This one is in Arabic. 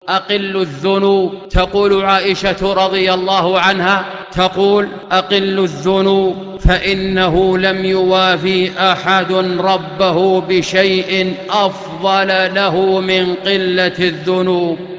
أقل الذنوب. تقول عائشة رضي الله عنها، تقول: أقل الذنوب فإنه لم يوافي أحد ربه بشيء أفضل له من قلة الذنوب.